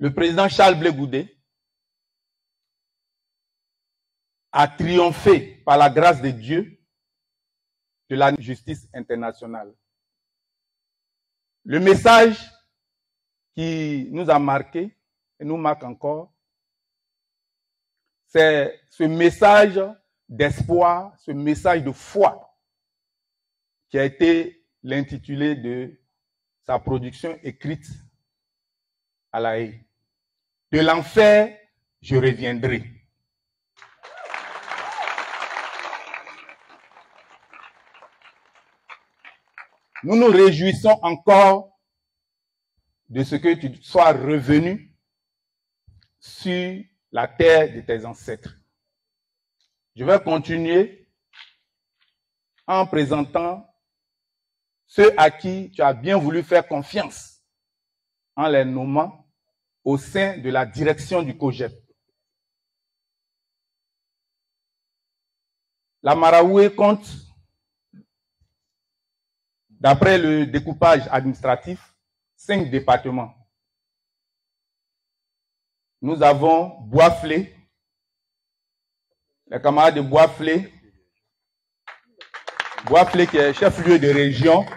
le président Charles Blé Goudé a triomphé par la grâce de Dieu de la justice internationale. Le message qui nous a marqué et nous marque encore, c'est ce message d'espoir, ce message de foi qui a été l'intitulé de sa production écrite à La Haye. De l'enfer, je reviendrai. Nous nous réjouissons encore de ce que tu sois revenu sur la terre de tes ancêtres. Je vais continuer en présentant ceux à qui tu as bien voulu faire confiance en les nommant au sein de la direction du COJEP. La Maraoué compte, d'après le découpage administratif, 5 départements. Nous avons Bois-Flé, les camarades de Bois-Flé qui est chef-lieu de région.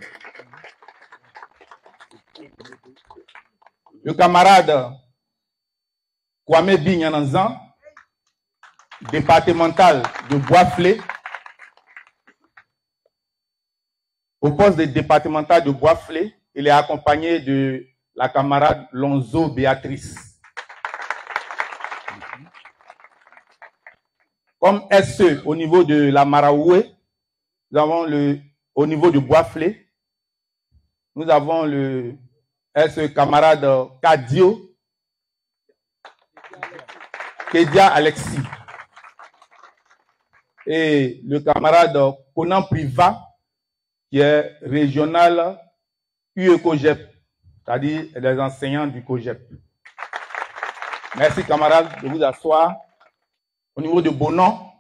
Le camarade Kwame Binyananzan, départemental de Bois-Flé. Au poste de départemental de Bois-Flé, il est accompagné de la camarade Lonzo Béatrice. Comme SE au niveau de la Maraoué, nous avons au niveau de Bois-Flé, nous avons le SE camarade Kadio, Kedia Alexis. Et le camarade Conan Priva, qui est régional UE-COJEP, c'est-à-dire les enseignants du COJEP. Merci camarades de vous asseoir. Au niveau de Bonan,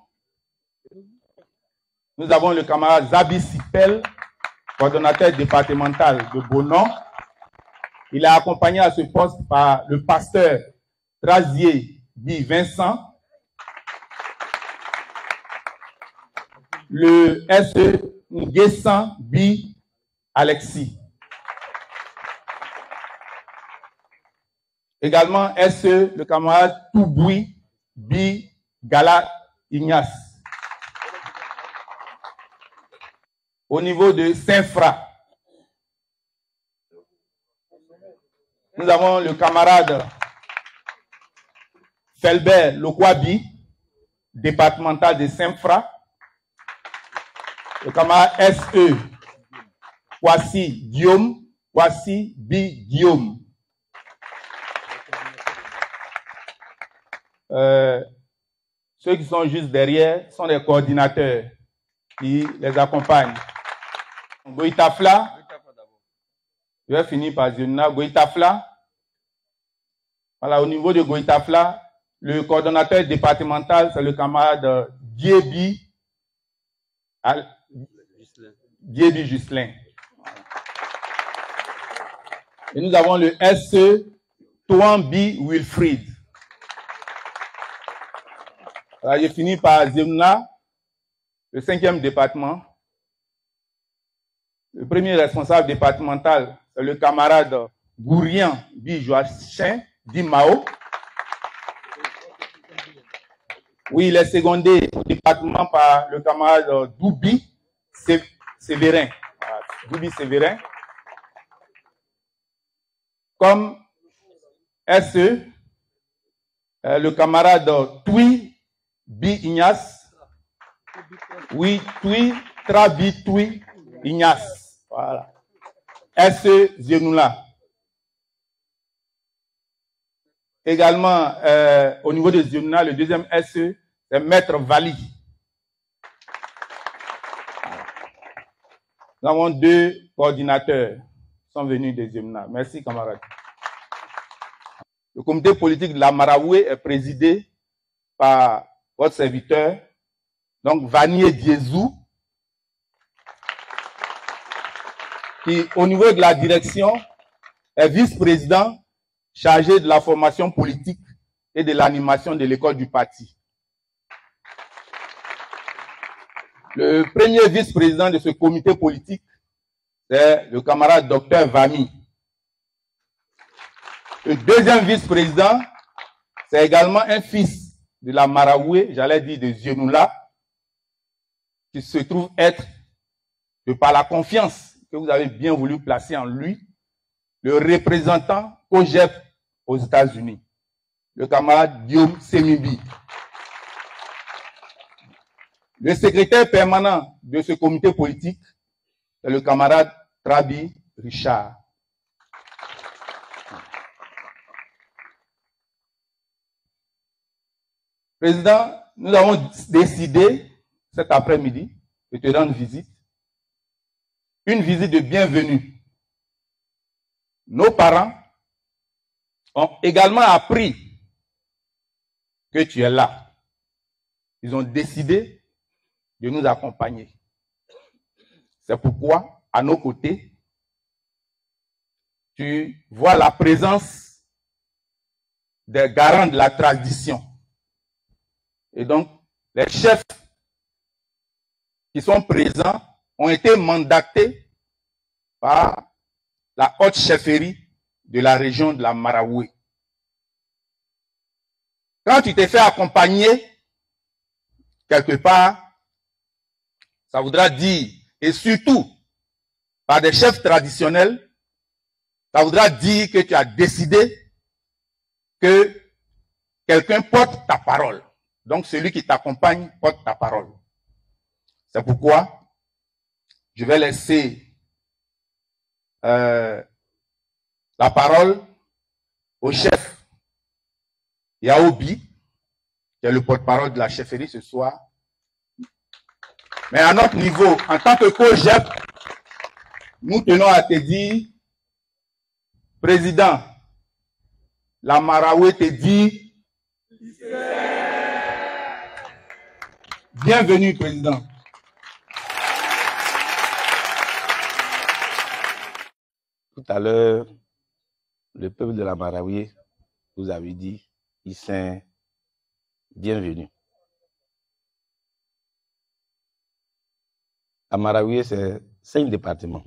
nous avons le camarade Zabi Sipel, coordonnateur départemental de Bonan. Il est accompagné à ce poste par le pasteur Trazier Bi Vincent, le SE Nguessan Bi Alexis. Également SE, le camarade Touboui Bi Gala Ignace. Au niveau de Saint-Fra, nous avons le camarade Felbert Lokwabi, départemental de Saint-Fra. Le camarade SE, Kwasi Guillaume, Kwasi Bi Guillaume. Ceux qui sont juste derrière sont les coordinateurs qui les accompagnent. Goïtafla, je vais finir par Zionina. Goïtafla, voilà, au niveau de Goïtafla, le coordonnateur départemental, c'est le camarade Diebi Juscelin. Et nous avons le SE Touambi Wilfried. Voilà, j'ai fini par Zemna, le 5e département. Le premier responsable départemental, c'est le camarade Gourian Bi Joachim Di Mao. Oui, il est secondé au département par le camarade Doubi Sévérin. Voilà, Doubi Sévérin. Comme SE, le camarade Tui Bi Ignace. Oui, Tui Trabi Tui Ignace. Voilà. SE Zenoula. Également, au niveau de Zenoula, le deuxième SE, c'est Maître Vali. Nous avons 2 coordinateurs qui sont venus de Zenoula. Merci, camarades. Le comité politique de la Maraoué est présidé par votre serviteur, donc Vanier Diezou, qui, au niveau de la direction, est vice-président chargé de la formation politique et de l'animation de l'école du parti. Le premier vice-président de ce comité politique, c'est le camarade Dr Vami. Le deuxième vice-président, c'est également un fils de la Maraoué, j'allais dire de Zionoula, qui se trouve être, de par la confiance que vous avez bien voulu placer en lui, le représentant COGEP aux États-Unis, le camarade Guillaume Semibi. Le secrétaire permanent de ce comité politique, c'est le camarade Trabi Richard. Président, nous avons décidé cet après-midi de te rendre visite. Une visite de bienvenue. Nos parents ont également appris que tu es là. Ils ont décidé de nous accompagner. C'est pourquoi, à nos côtés, tu vois la présence des garants de la tradition. Et donc, les chefs qui sont présents ont été mandatés par la haute chefferie de la région de la Maraoué. Quand tu t'es fait accompagner quelque part, ça voudra dire, et surtout par des chefs traditionnels, ça voudra dire que tu as décidé que quelqu'un porte ta parole. Donc celui qui t'accompagne porte ta parole. C'est pourquoi je vais laisser la parole au chef Yaobi, qui est le porte-parole de la chefferie ce soir. Mais à notre niveau, en tant que COGEP, nous tenons à te dire, Président, la Maraoué te dit, bienvenue, Président. Tout à l'heure, le peuple de la Maraoué vous avait dit, ils sont bienvenus. La Maraoué, c'est 5 départements.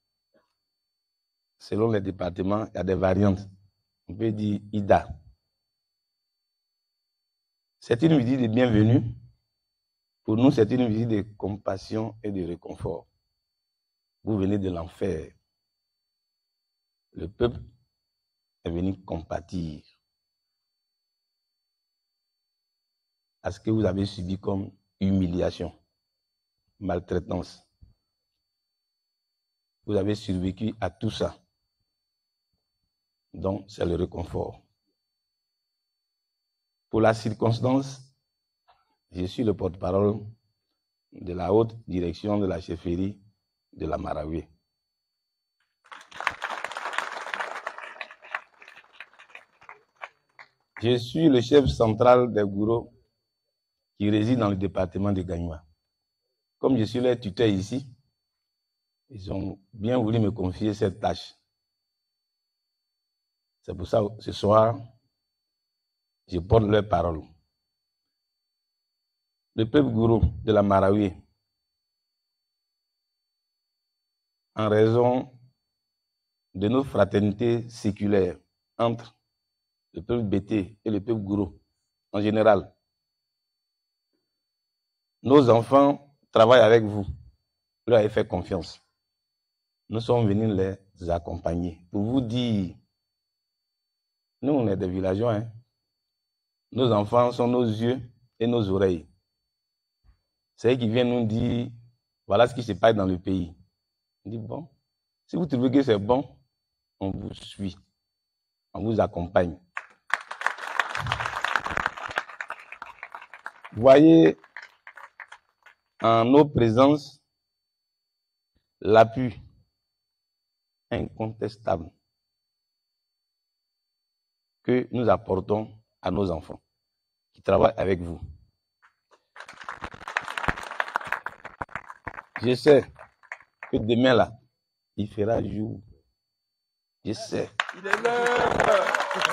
Selon les départements, il y a des variantes. On peut dire Ida. C'est une visite de bienvenue. Pour nous, c'est une visite de compassion et de réconfort. Vous venez de l'enfer. Le peuple est venu compatir à ce que vous avez subi comme humiliation, maltraitance. Vous avez survécu à tout ça. Donc, c'est le réconfort. Pour la circonstance, je suis le porte-parole de la haute direction de la chefferie de la Maraoué. Je suis le chef central des gourous qui résident dans le département de Gagnoua. Comme je suis leur tuteur ici, ils ont bien voulu me confier cette tâche. C'est pour ça que ce soir, je porte leur parole. Le peuple gourou de la Maraoué, en raison de nos fraternités séculaires entre le peuple Bété et le peuple gourou en général, nos enfants travaillent avec vous. Vous leur avez fait confiance. Nous sommes venus les accompagner. Pour vous dire, nous, on est des villageois. Hein? Nos enfants sont nos yeux et nos oreilles. C'est eux qui viennent nous dire, voilà ce qui se passe dans le pays. On dit, bon, si vous trouvez que c'est bon, on vous suit. On vous accompagne. Voyez en nos présences l'appui incontestable que nous apportons à nos enfants qui travaillent avec vous. Je sais que demain là, il fera jour. Je sais.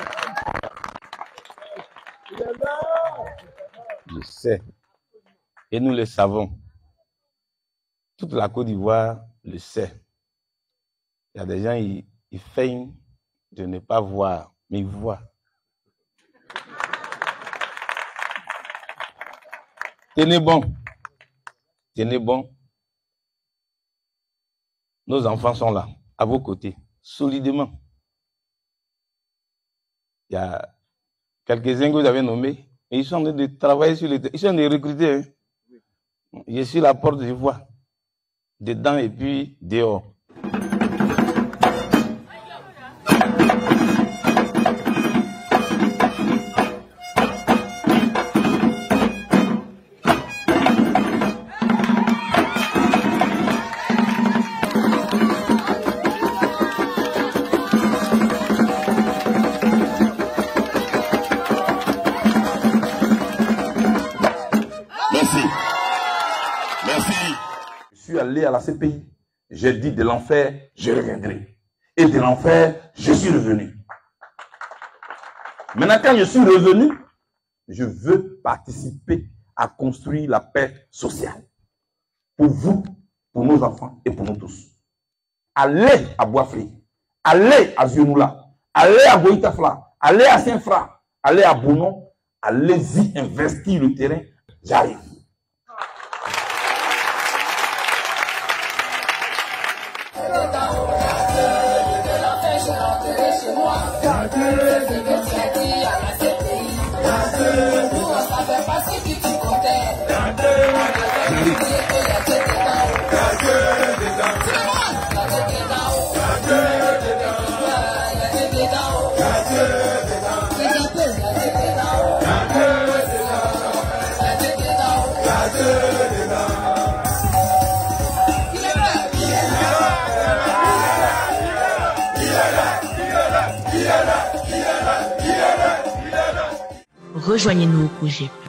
le sait. Et nous le savons. Toute la Côte d'Ivoire le sait. Il y a des gens, ils feignent de ne pas voir, mais ils voient. Tenez bon. Tenez bon. Nos enfants sont là, à vos côtés, solidement. Il y a quelques-uns que vous avez nommés, et ils sont en train de travailler sur le terrain. Ils sont en train de recruter. Hein. Je suis à la porte, je vois. Dedans et puis dehors. À la CPI, j'ai dit de l'enfer, je reviendrai. Et de l'enfer, je suis revenu. Maintenant, quand je suis revenu, je veux participer à construire la paix sociale. Pour vous, pour nos enfants et pour nous tous. Allez à Boisfré, allez à Zionoula, allez à Goïtafla, allez à Saint-Fra, allez à Bonon, allez-y investir le terrain, j'arrive. Rejoignez-nous au projet